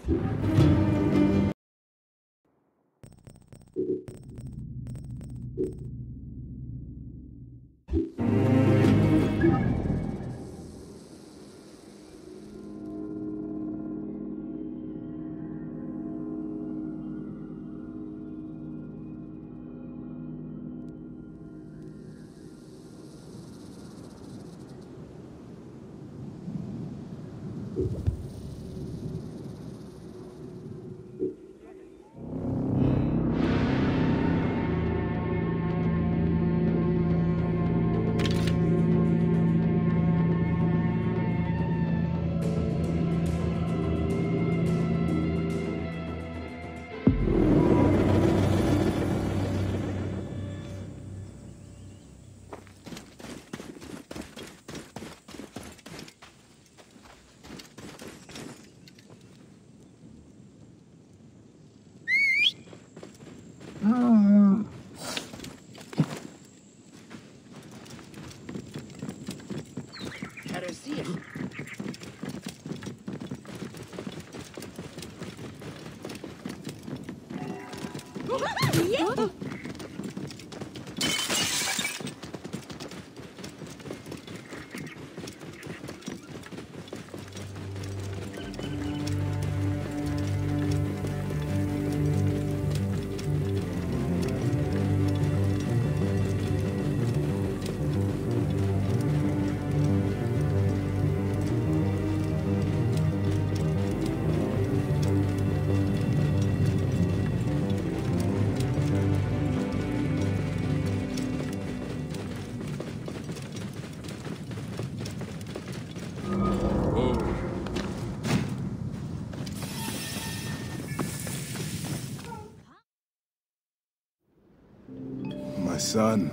My son,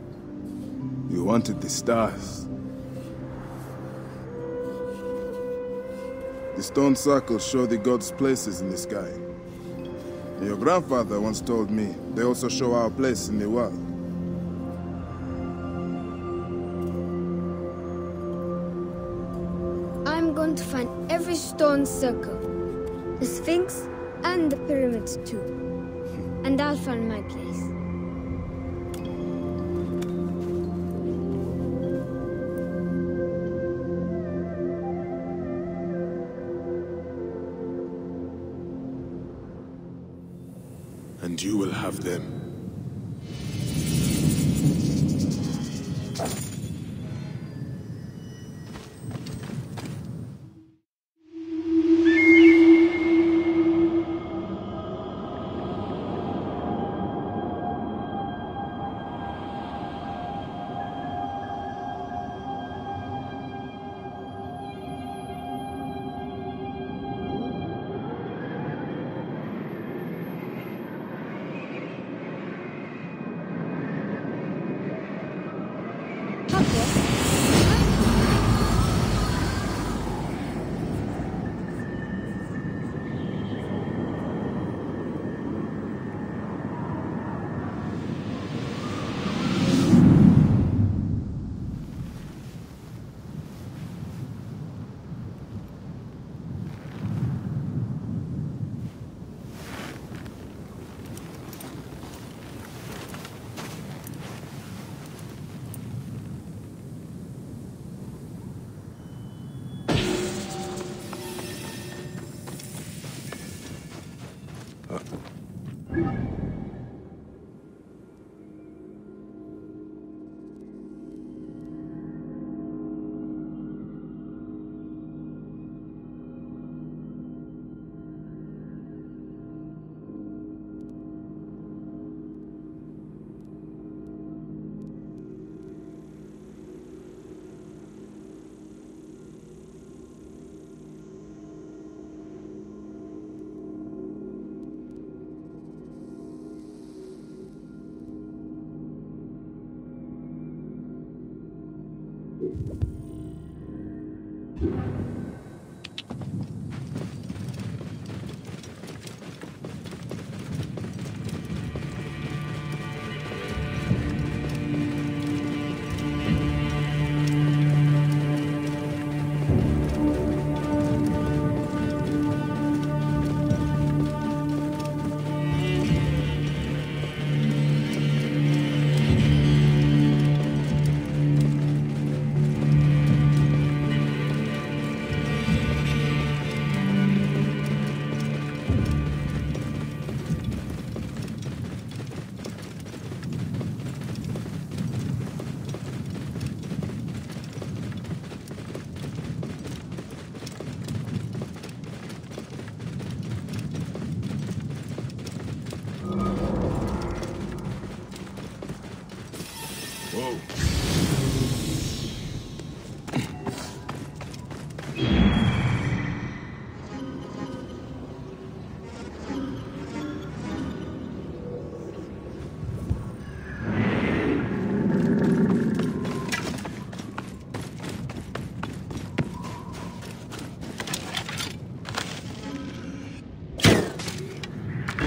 you wanted the stars. The stone circles show the gods' places in the sky. Your grandfather once told me they also show our place in the world. I'm going to find every stone circle, the Sphinx and the pyramids too. And I'll find my place. And you will have them.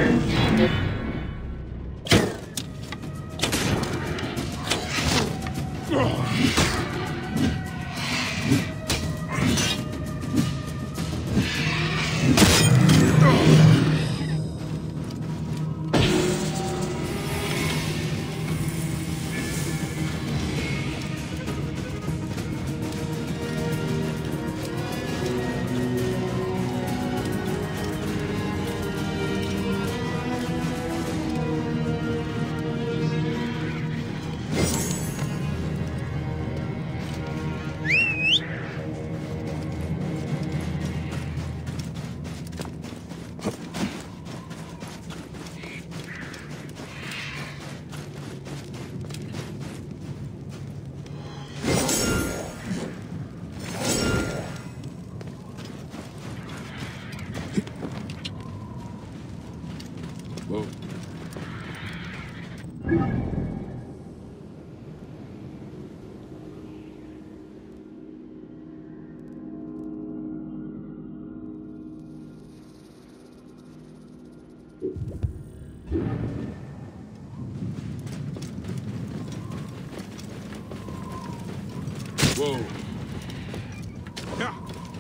Whoa. Whoa. Yeah.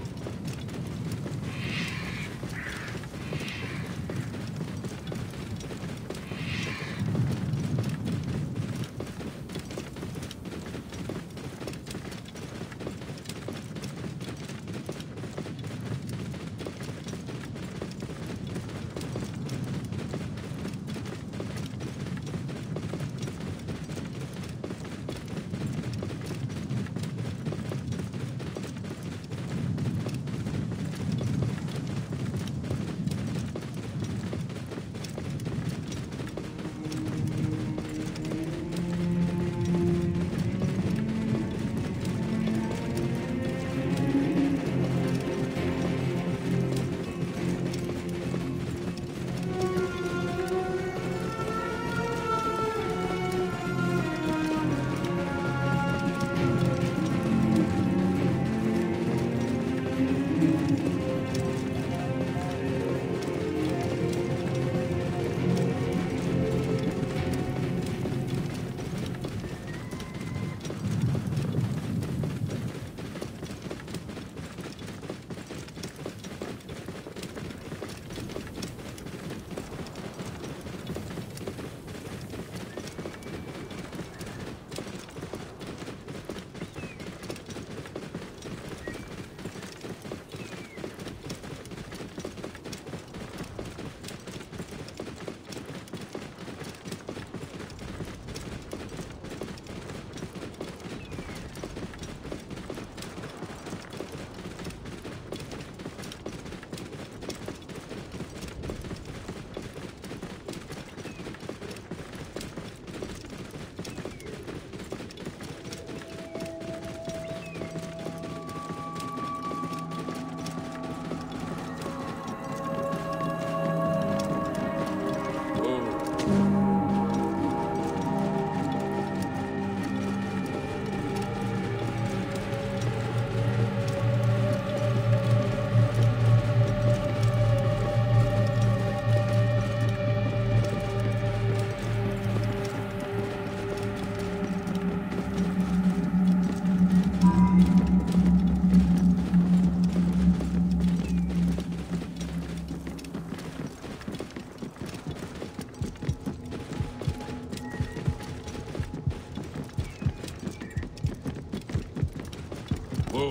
Whoa.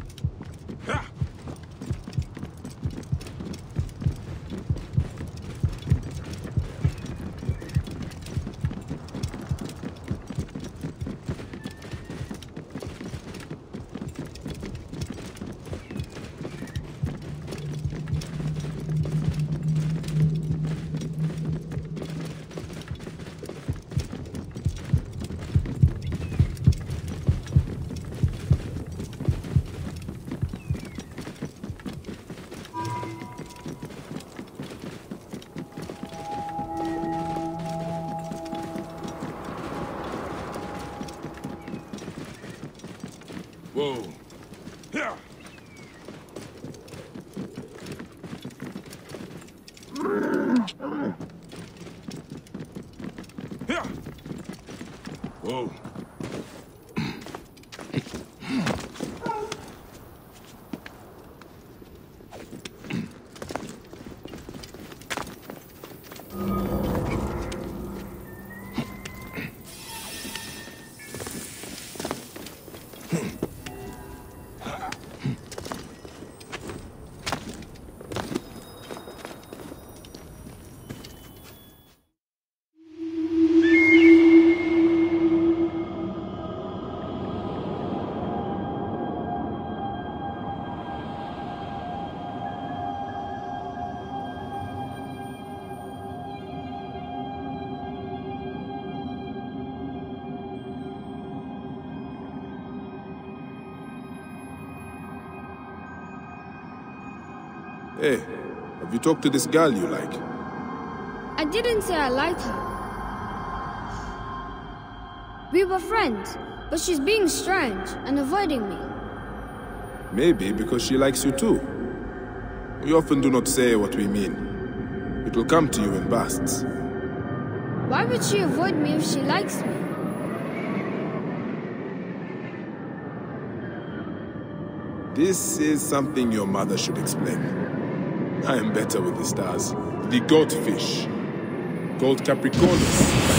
Ha! Whoa. Yeah. Whoa. Hey, have you talked to this girl you like? I didn't say I liked her. We were friends, but she's being strange and avoiding me. Maybe because she likes you too. We often do not say what we mean. It will come to you in bursts. Why would she avoid me if she likes me? This is something your mother should explain. I am better with the stars. The goldfish. Gold Capricornus.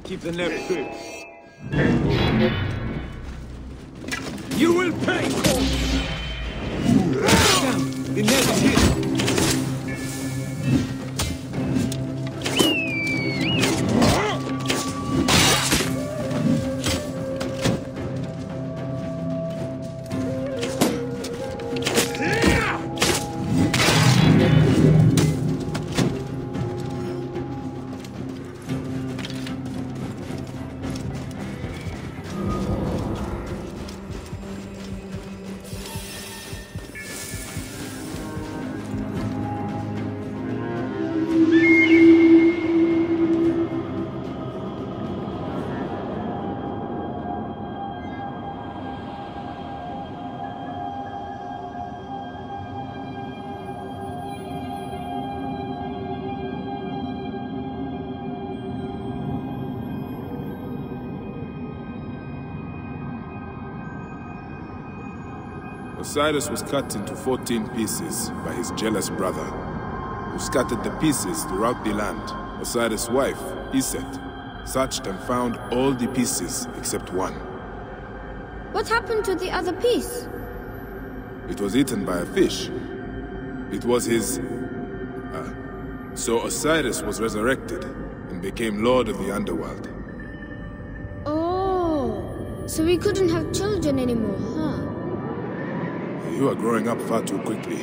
keep the net good. You will pay! The net is hit! Osiris was cut into 14 pieces by his jealous brother, who scattered the pieces throughout the land. Osiris' wife, Iset, searched and found all the pieces except one. What happened to the other piece? It was eaten by a fish. It was his... So Osiris was resurrected and became Lord of the Underworld. Oh, so we couldn't have children anymore, huh? You are growing up far too quickly.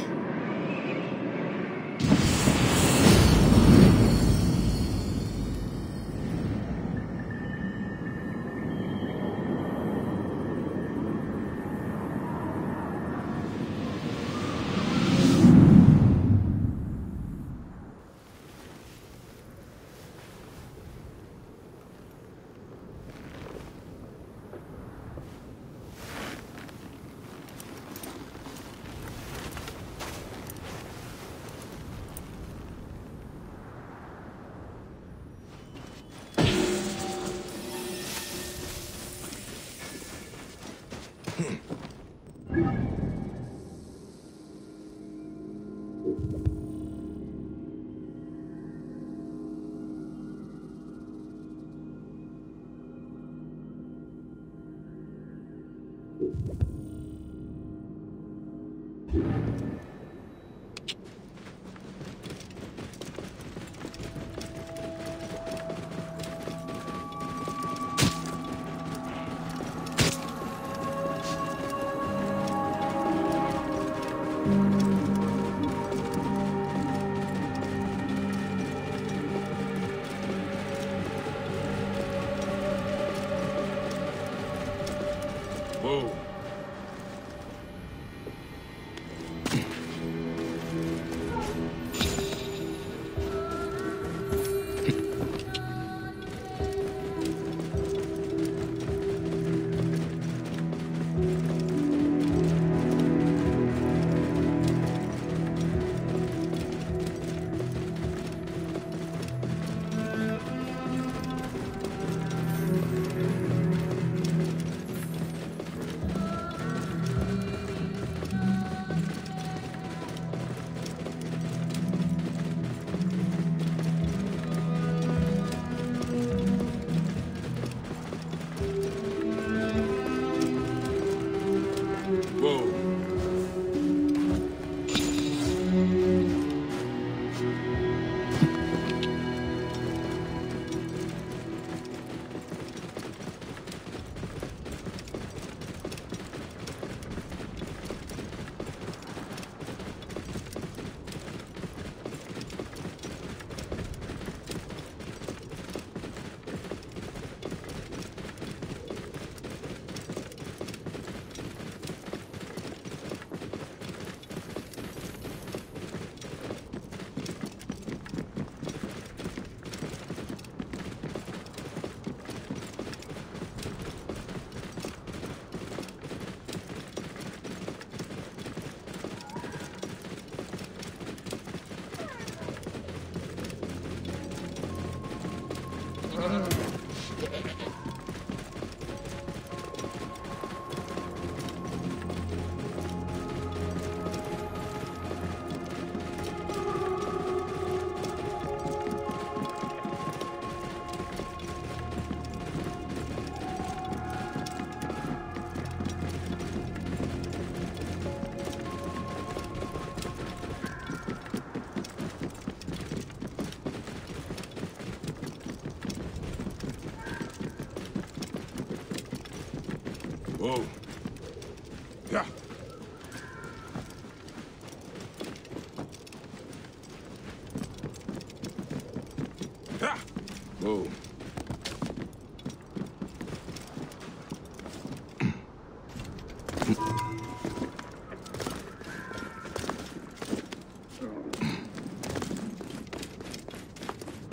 Whoa.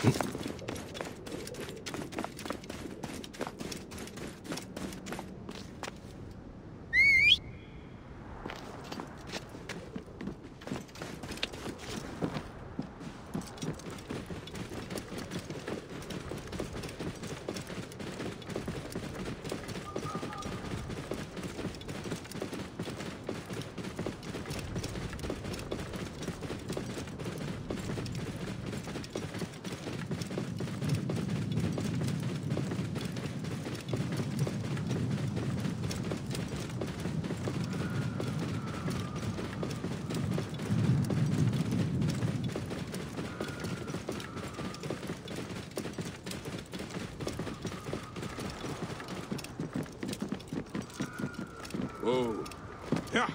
Oh. Yeah.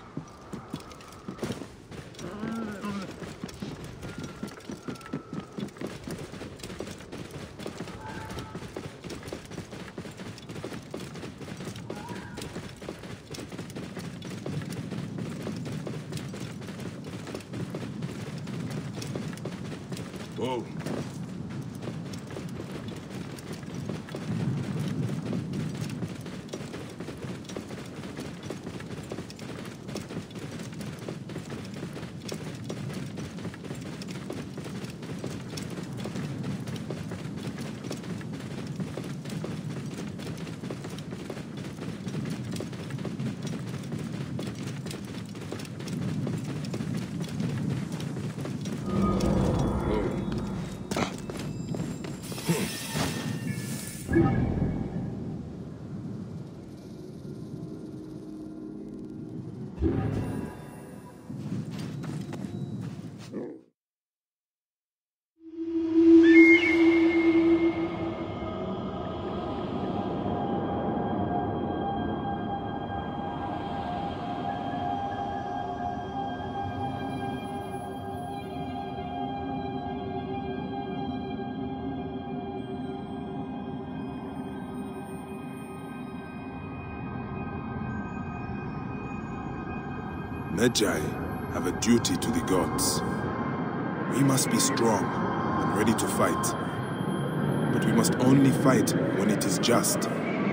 Whoa. Medjay have a duty to the gods. We must be strong and ready to fight. But we must only fight when it is just.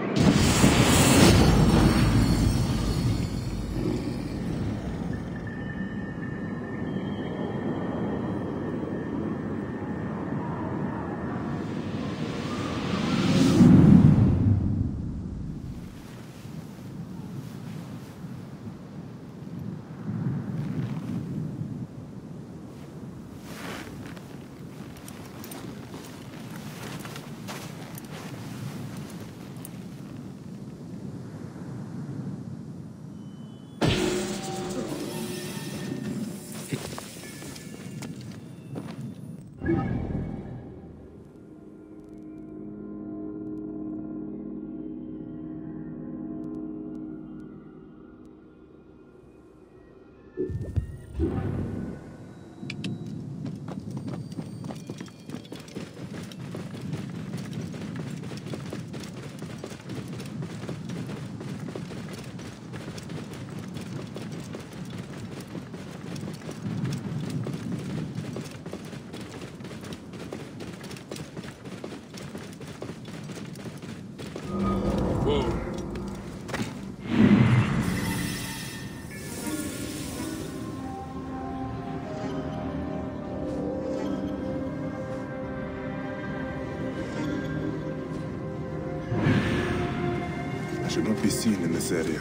Should not be seen in this area.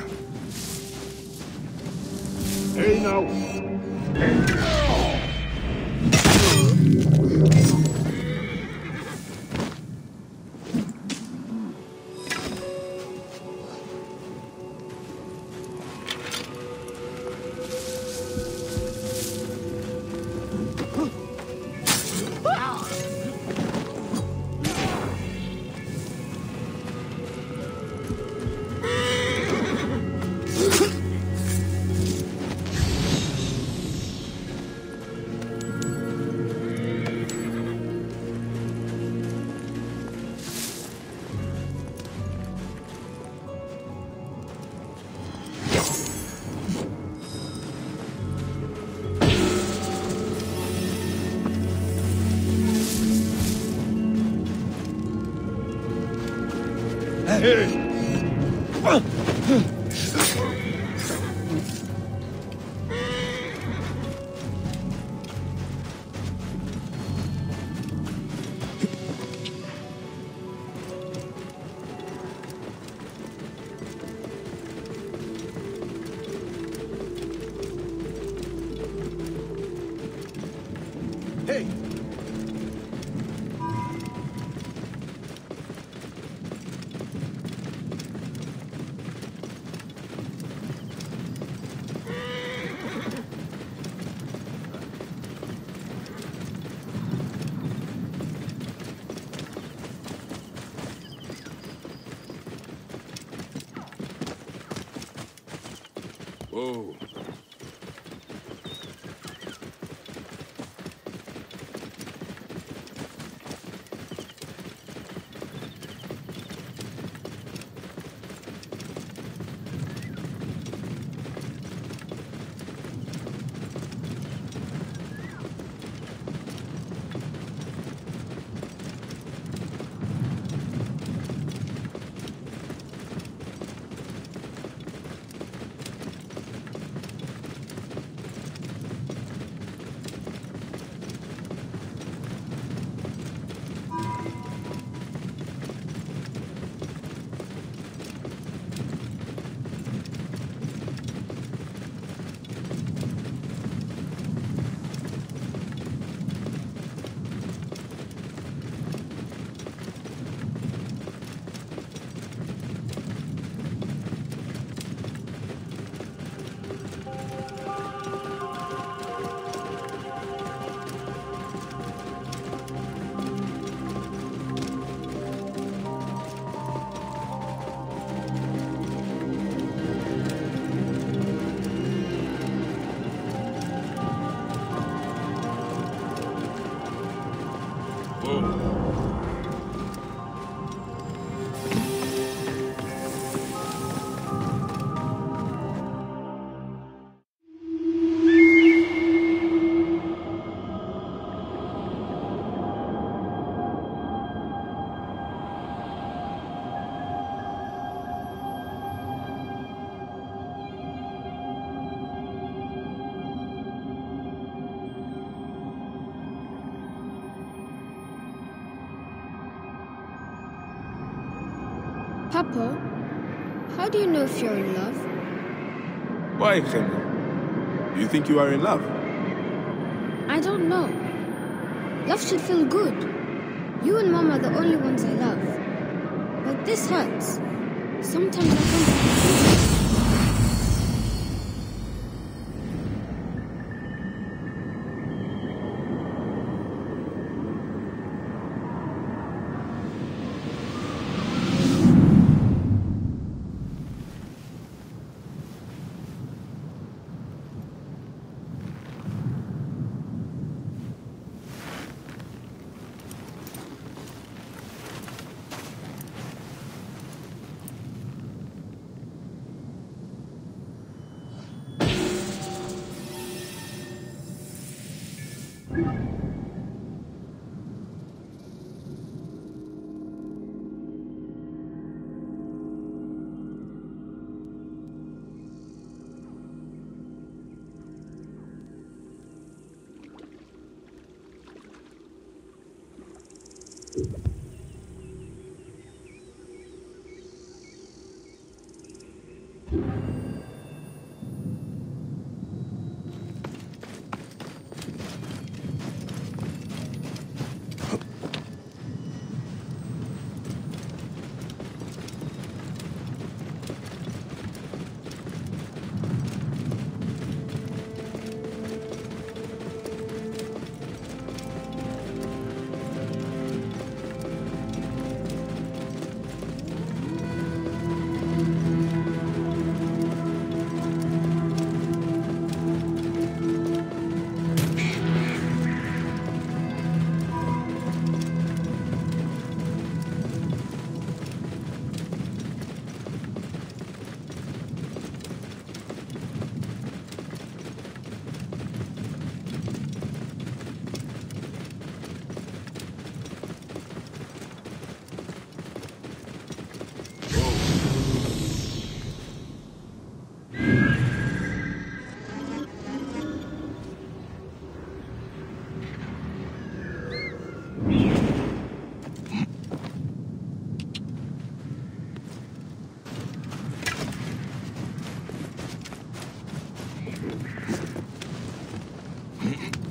Hey now! Hey! Whoa. Papa, how do you know if you're in love? Why, Henry? Do you think you are in love? I don't know. Love should feel good. You and Mom are the only ones I love. But this hurts. Sometimes I can't.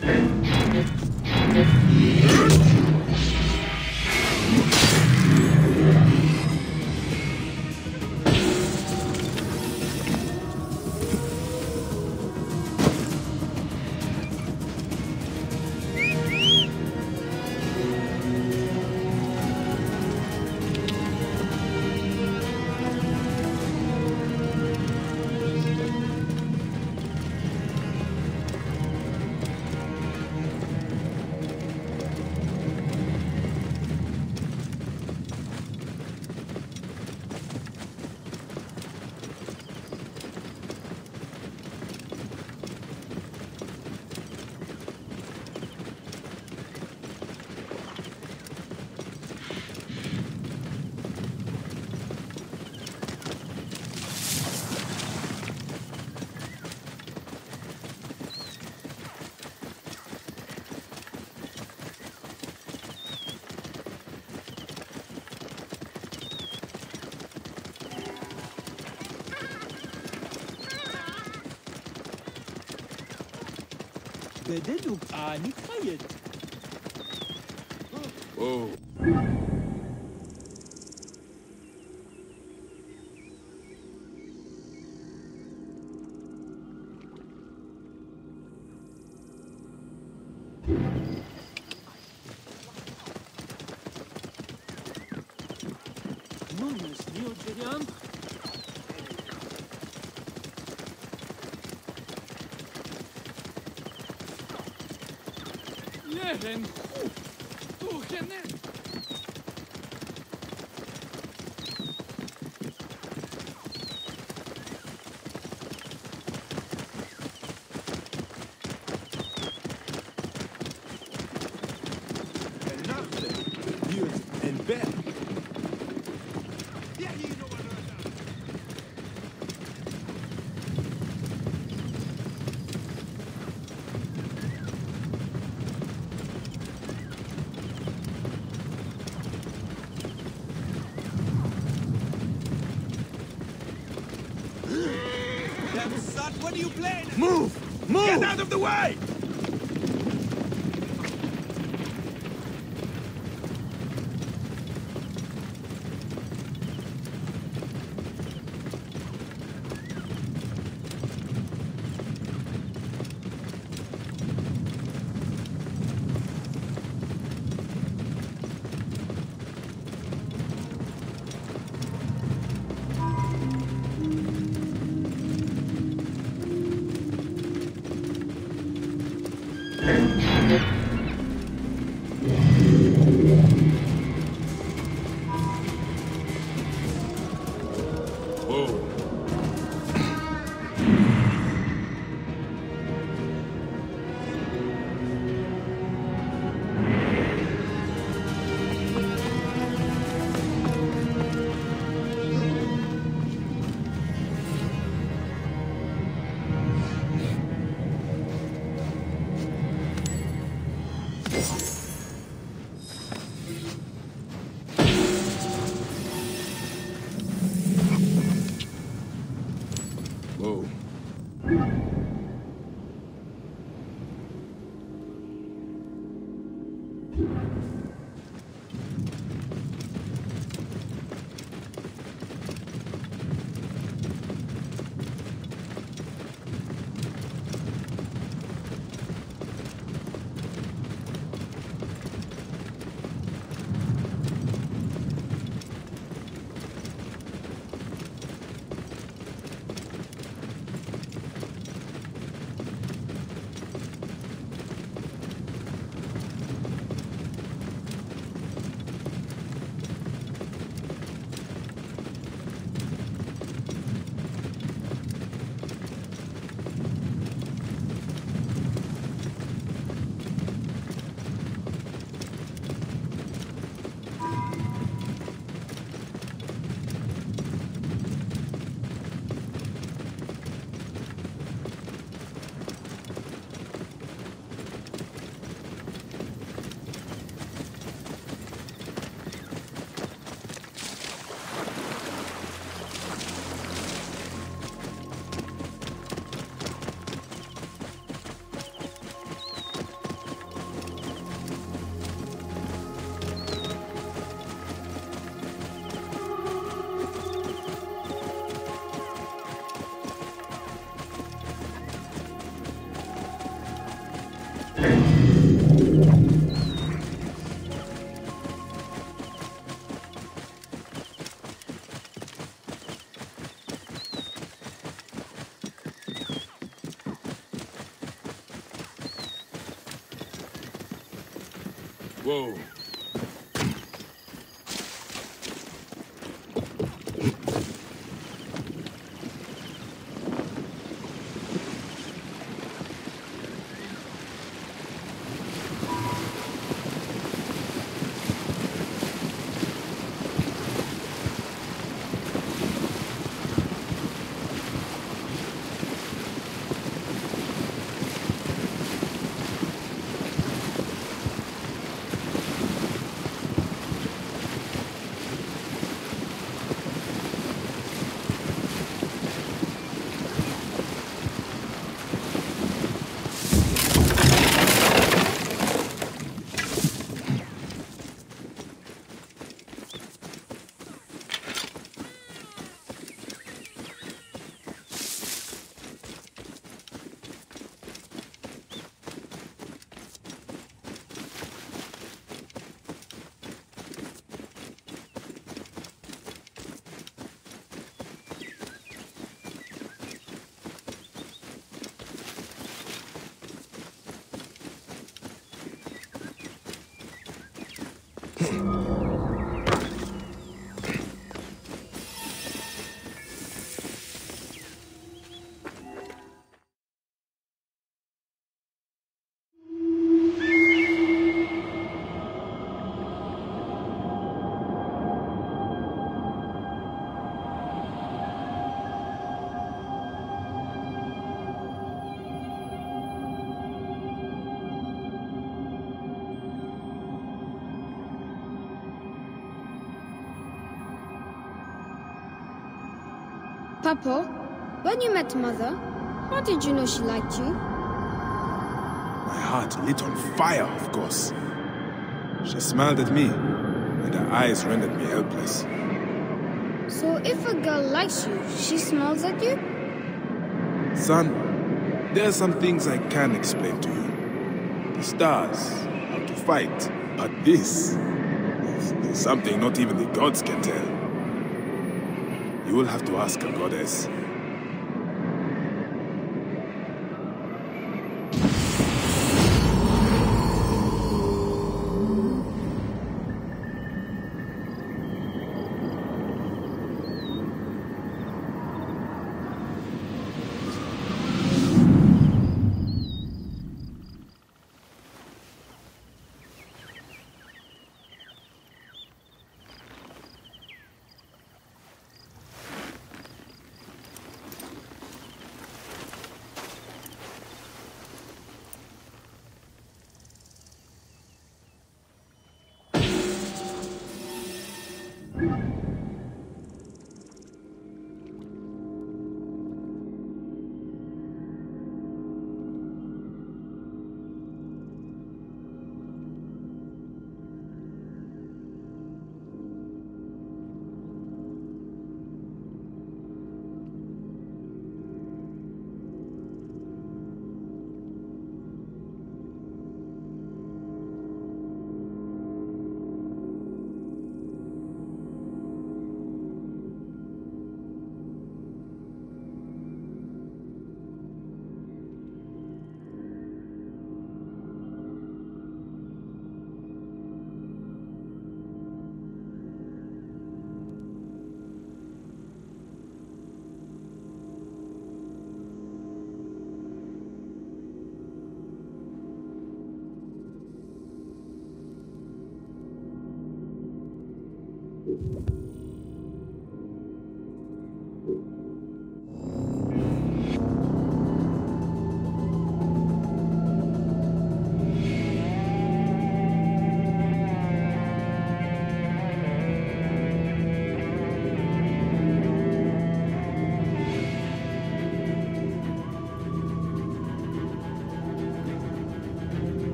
بدلوا آني خيط. Oh. Non, io giriam. Leren, du känner. And Ben. What are you playing? Move! Move! Get out of the way! Whoa. Papa, when you met Mother, how did you know she liked you? My heart lit on fire, of course. She smiled at me, and her eyes rendered me helpless. So if a girl likes you, she smiles at you? Son, there are some things I can't explain to you. The stars, how to fight, but this is something not even the gods can tell. You will have to ask a goddess.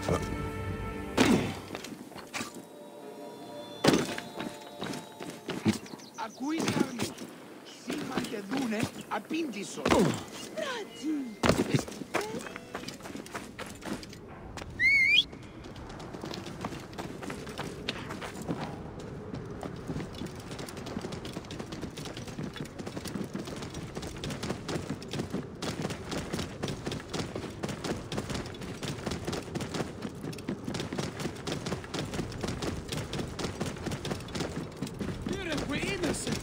Ακουήσαμε. Σήμαν και δούνε απήντησον. We're innocent.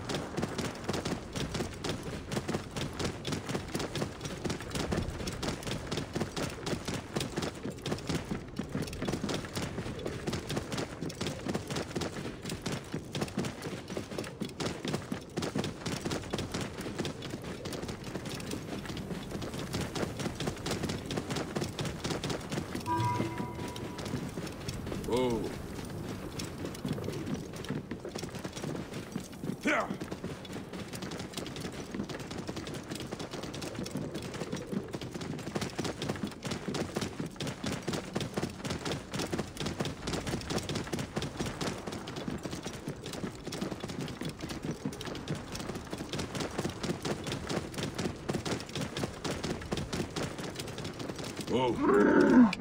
Oh. Oh.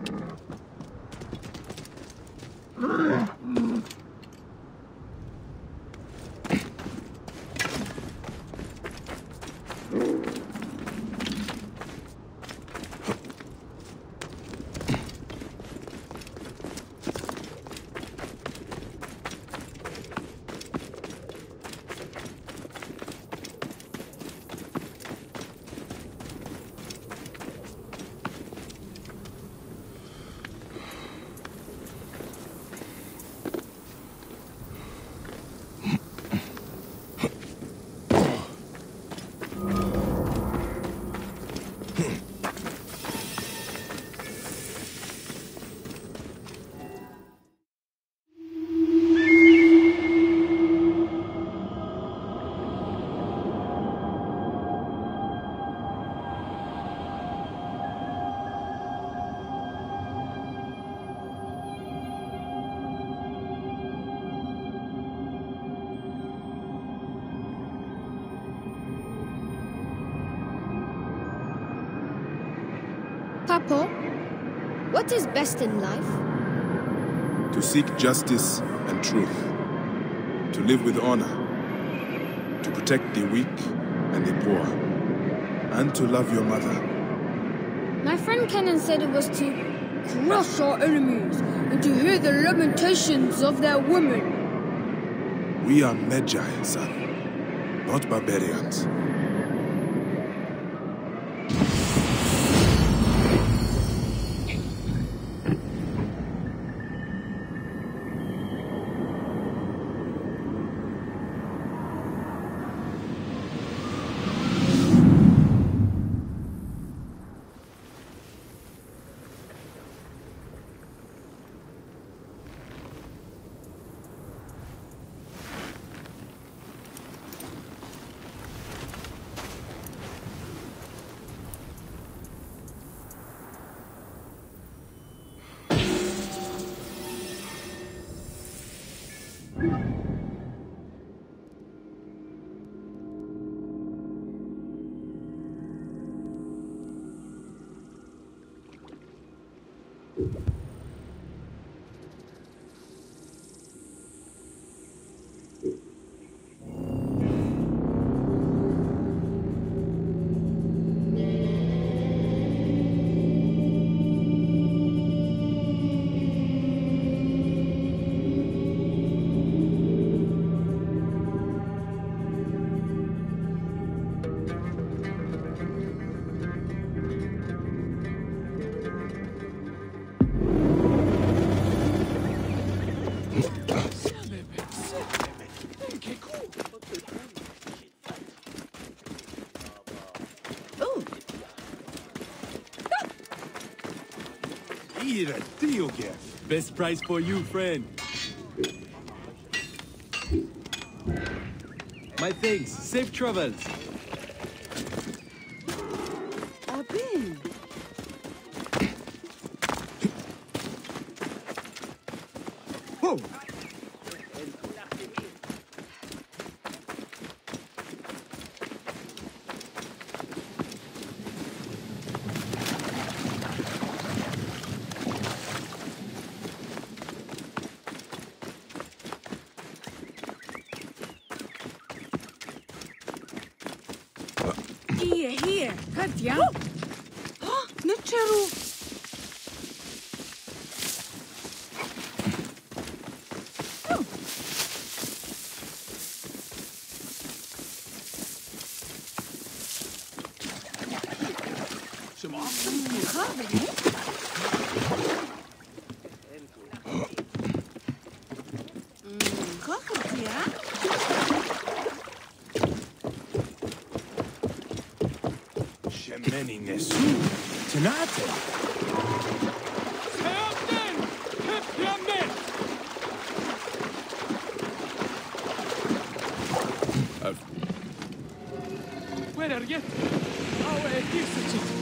Papa, what is best in life? To seek justice and truth. To live with honor. To protect the weak and the poor. And to love your mother. My friend Kenan said it was to crush our enemies and to hear the lamentations of their women. We are Medjay, son. Not barbarians. Eat a deal, Gaff. Best price for you, friend. My thanks. Safe travels. Here, Katya. Не черу. Shemeni Nesu. Tanate. Where are you? Oh, it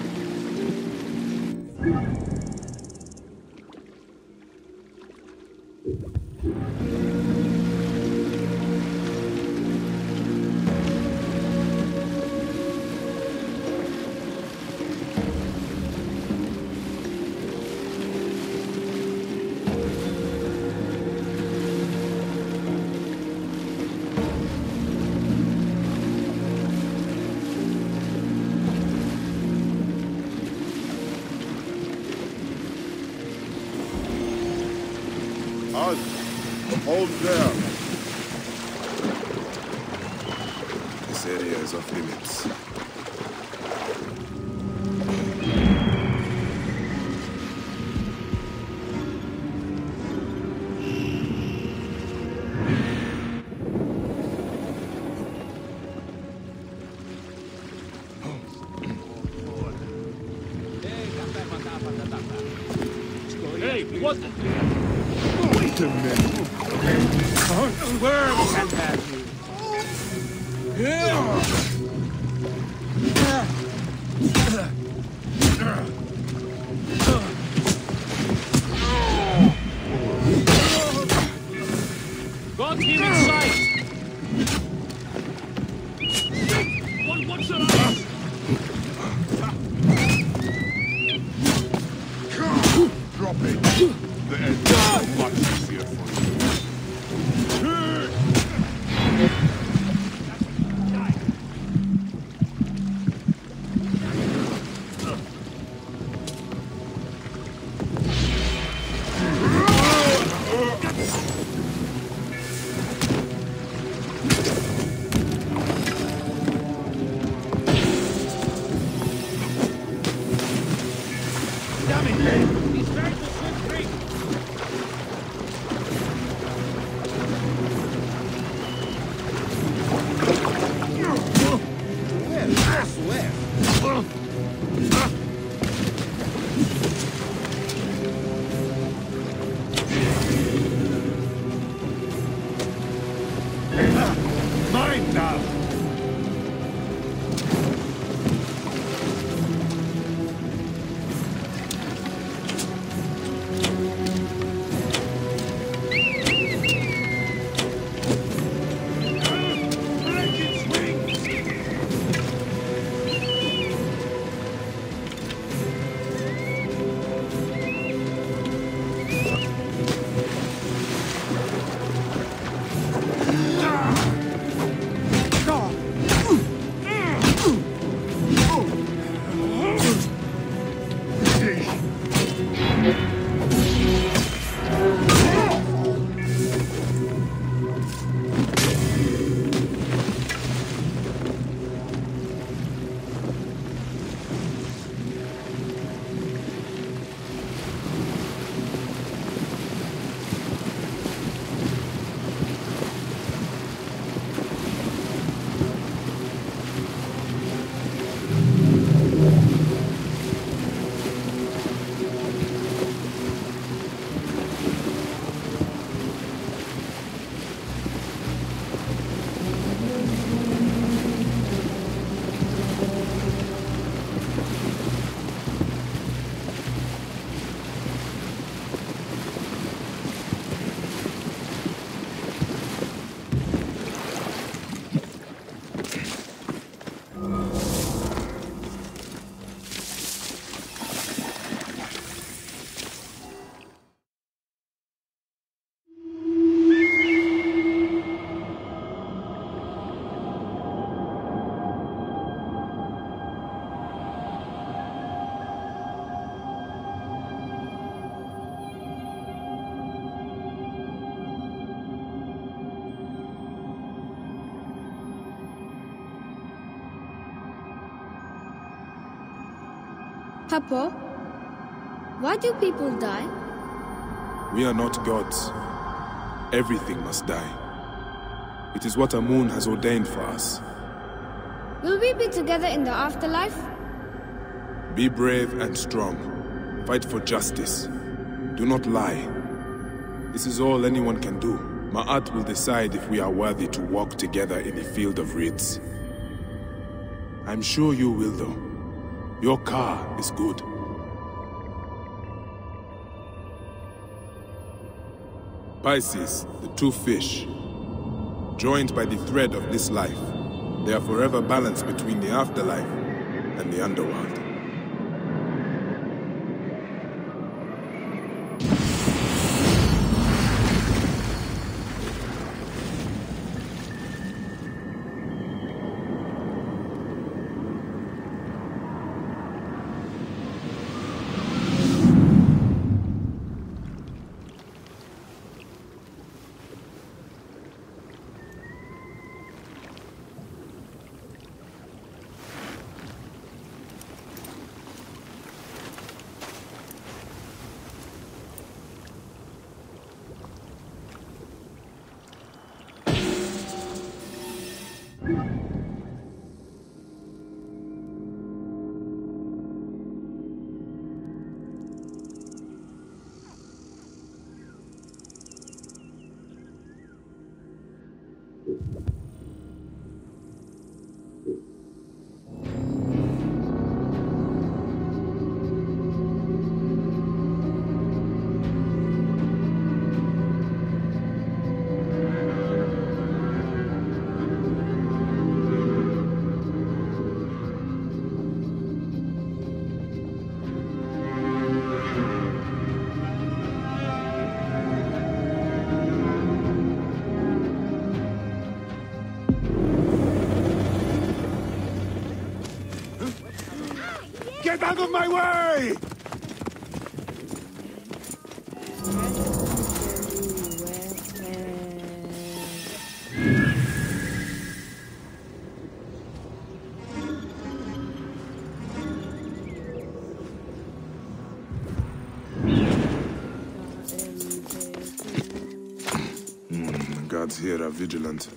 Us! Hold there! This area is off limits. Hey, what the... Wait a minute. Worms can have you. Got him in sight. What's the matter? Drop it! The end is much easier for you. He's trying to swim free. Mine now. Papa, why do people die? We are not gods. Everything must die. It is what Amun has ordained for us. Will we be together in the afterlife? Be brave and strong. Fight for justice. Do not lie. This is all anyone can do. Ma'at will decide if we are worthy to walk together in a field of reeds. I'm sure you will, though. Your car is good. Pisces, the two fish, joined by the thread of this life, they are forever balanced between the afterlife and the underworld. Get out of my way! The gods here are vigilant.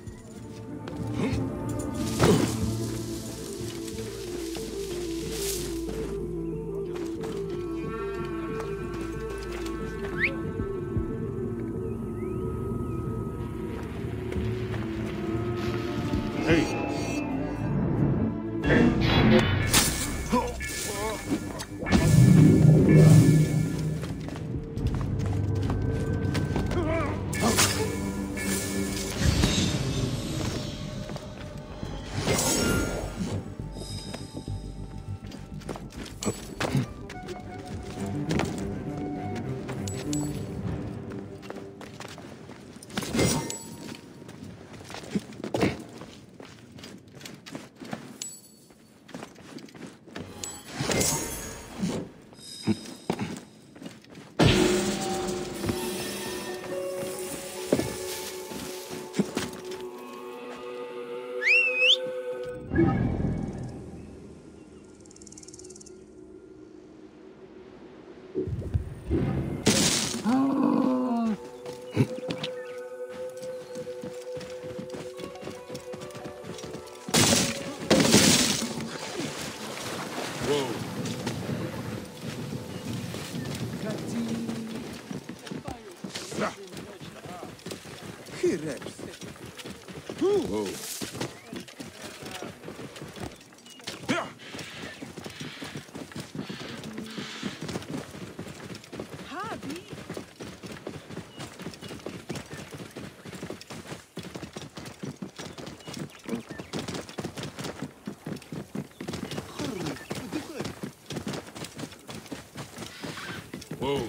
Whoa. Whoa.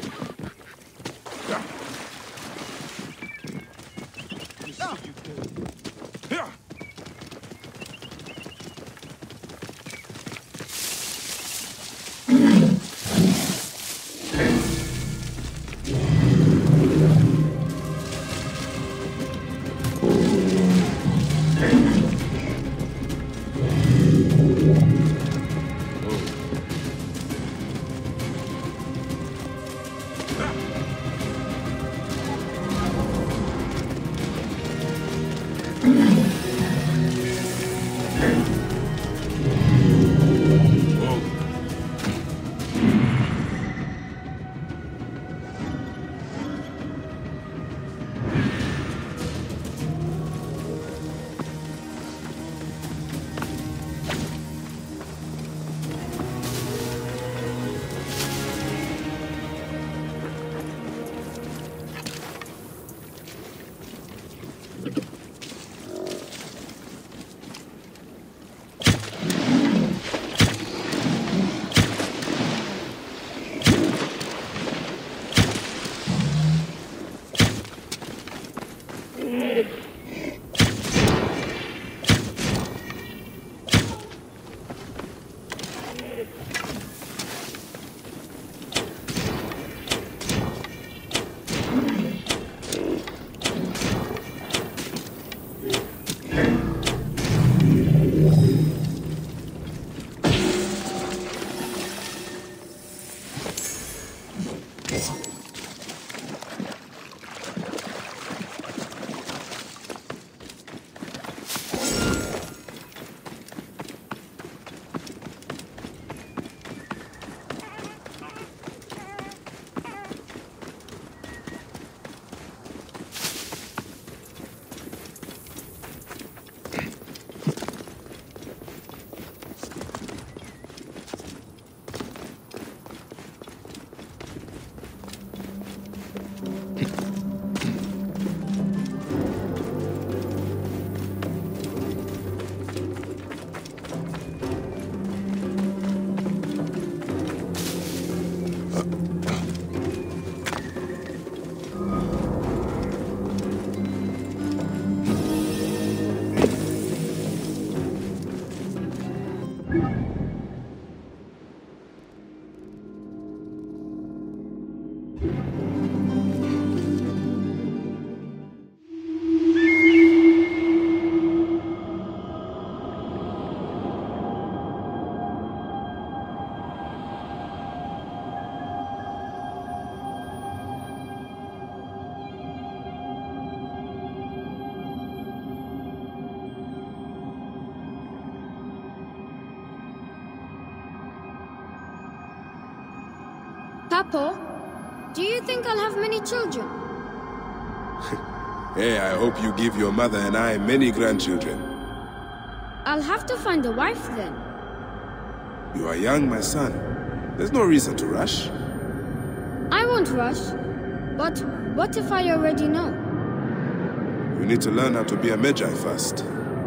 Papa, do you think I'll have many children? Hey, I hope you give your mother and I many grandchildren. I'll have to find a wife then. You are young, my son. There's no reason to rush. I won't rush. But what if I already know? You need to learn how to be a Magi first.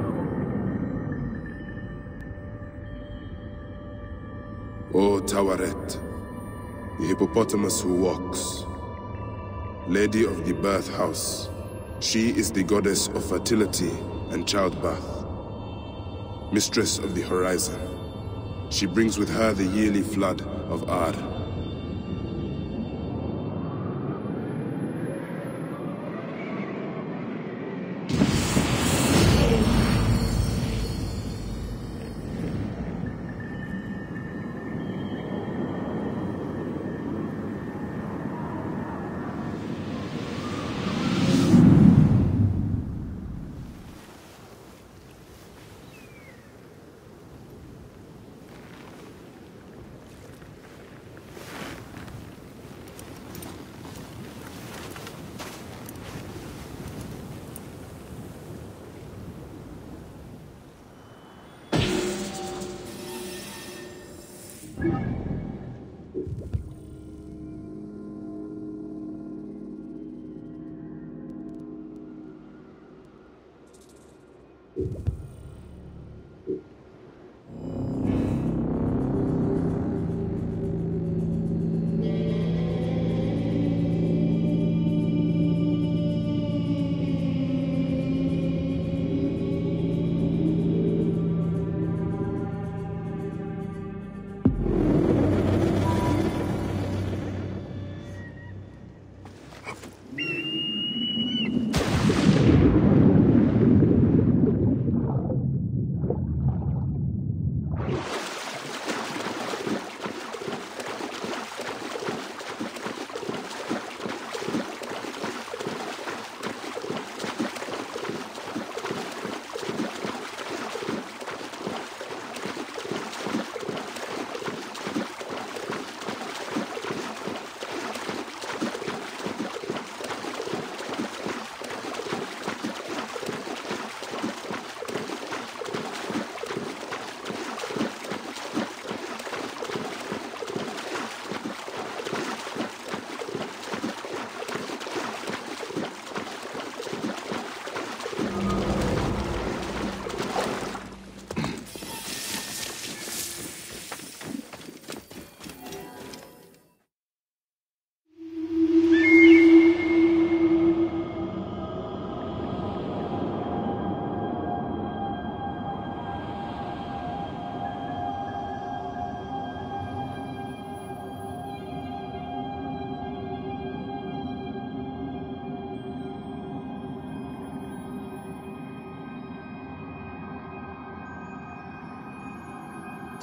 O Tawaret, the hippopotamus who walks, Lady of the Birth House. She is the goddess of fertility and childbirth, mistress of the horizon. She brings with her the yearly flood of Ar.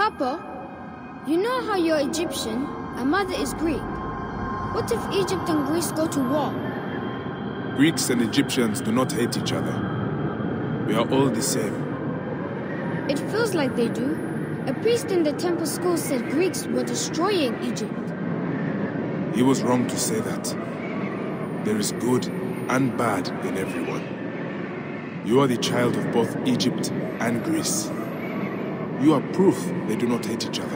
Papa, you know how you're Egyptian and Mother is Greek. What if Egypt and Greece go to war? Greeks and Egyptians do not hate each other. We are all the same. It feels like they do. A priest in the temple school said Greeks were destroying Egypt. He was wrong to say that. There is good and bad in everyone. You are the child of both Egypt and Greece. You are proof they do not hate each other.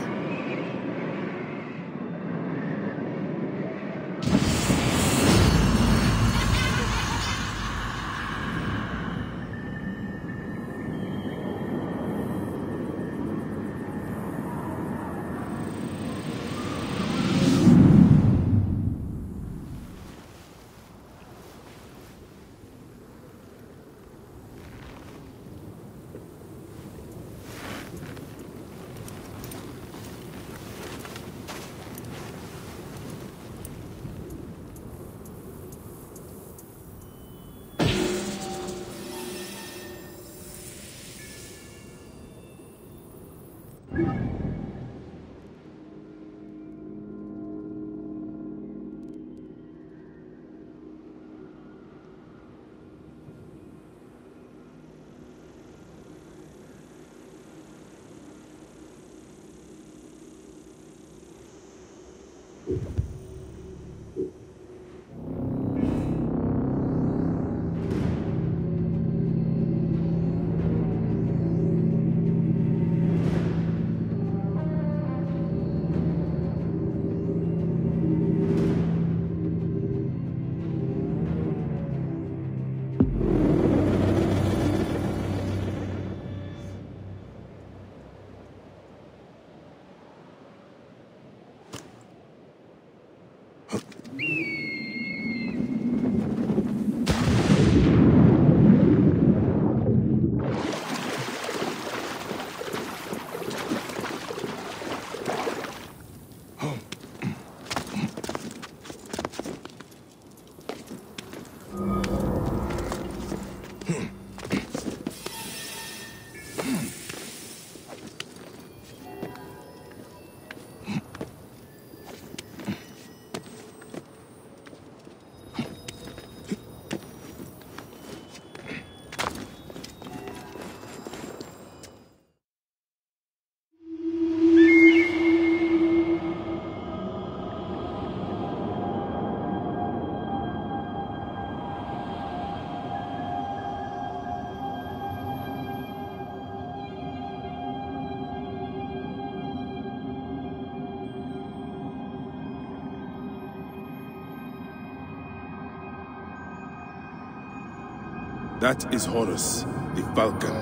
That is Horus, the falcon,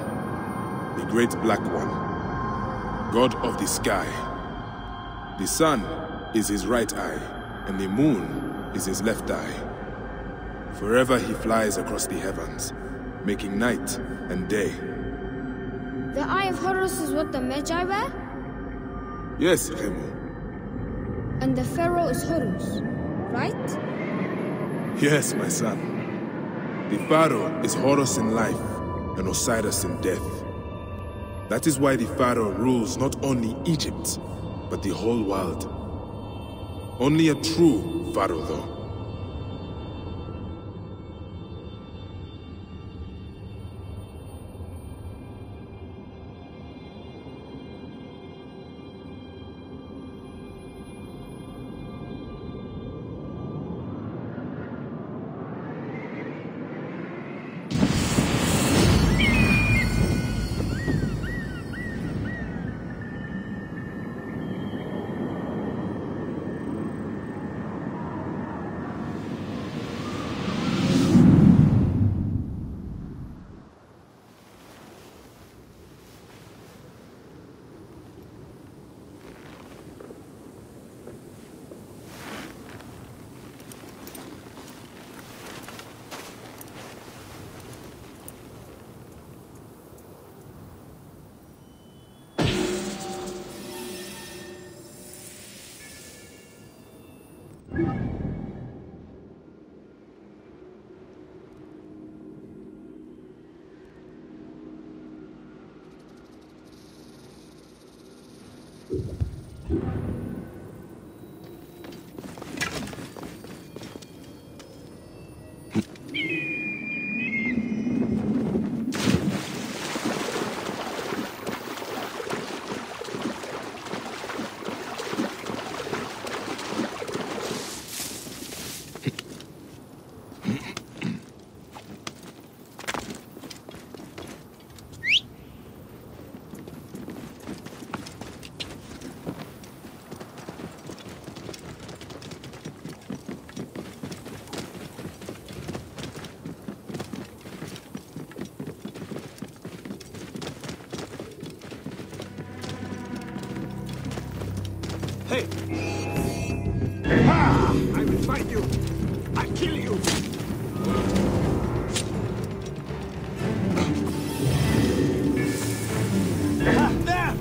the great black one, god of the sky. The sun is his right eye, and the moon is his left eye. Forever he flies across the heavens, making night and day. The Eye of Horus is what the Magi wear? Yes, Remu. And the Pharaoh is Horus, right? Yes, my son. The Pharaoh is Horus in life and Osiris in death. That is why the Pharaoh rules not only Egypt, but the whole world. Only a true Pharaoh, though. Hey! Ah! I will find you! I'll kill you! Ah, there!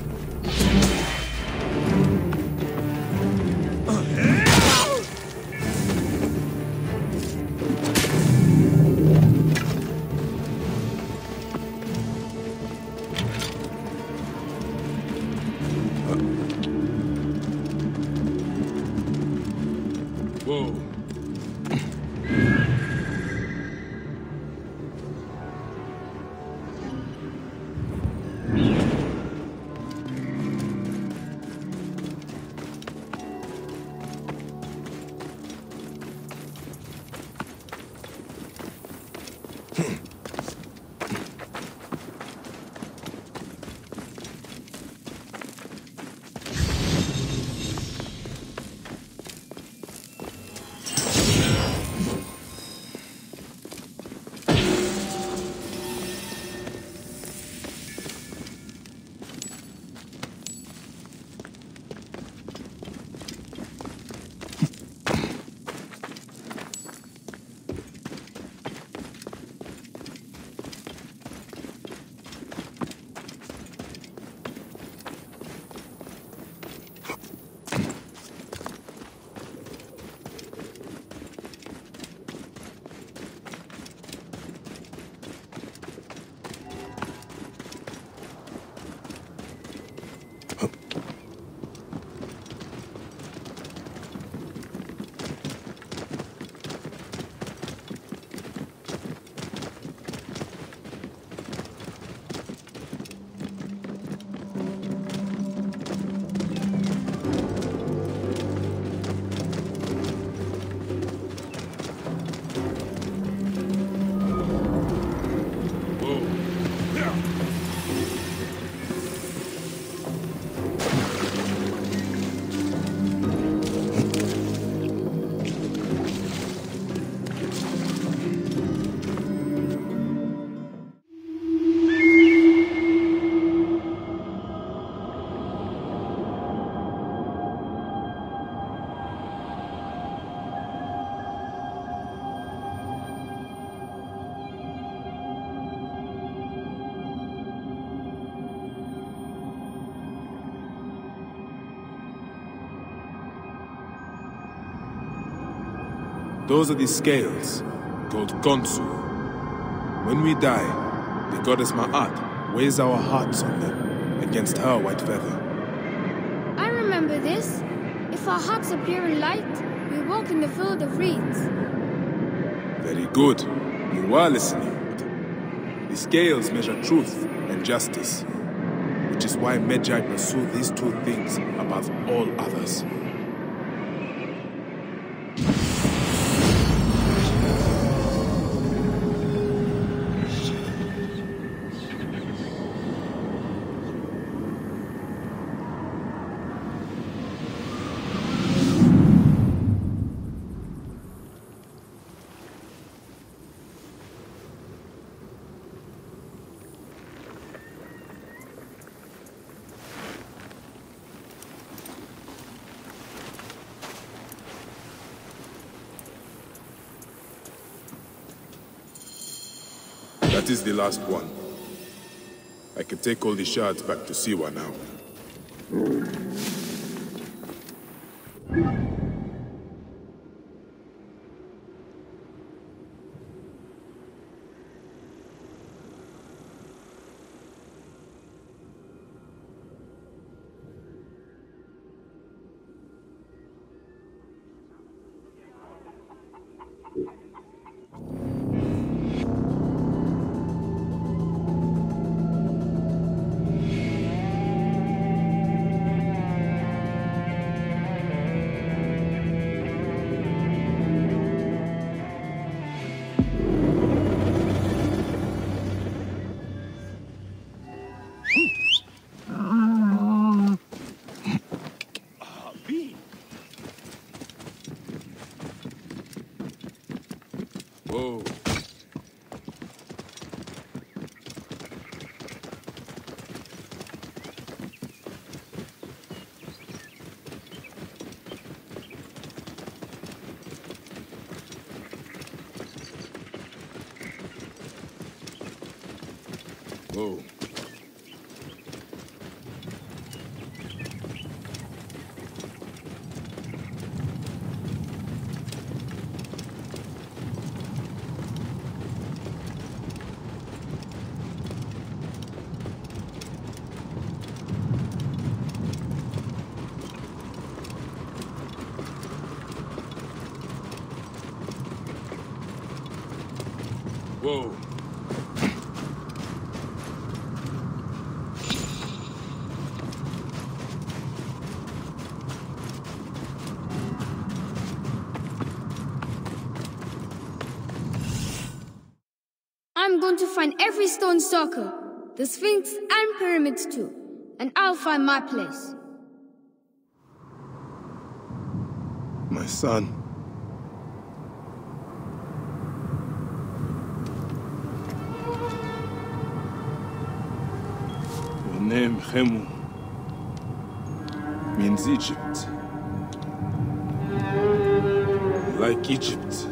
Whoa. Those are the scales, called Gonsu. When we die, the goddess Ma'at weighs our hearts on them against her white feather. I remember this. If our hearts appear in light, we walk in the field of reeds. Very good. You are listening. The scales measure truth and justice, which is why Medjay pursue these two things above all others. That is the last one. I can take all the shards back to Siwa now. Whoa. I'm going to find every stone circle, the Sphinx and pyramids too, and I'll find my place. My son. Your name, Khemu, means Egypt. Like Egypt,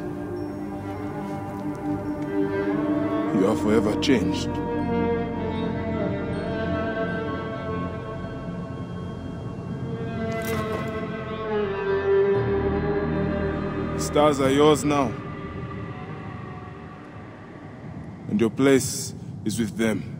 you are forever changed. The stars are yours now. And your place is with them.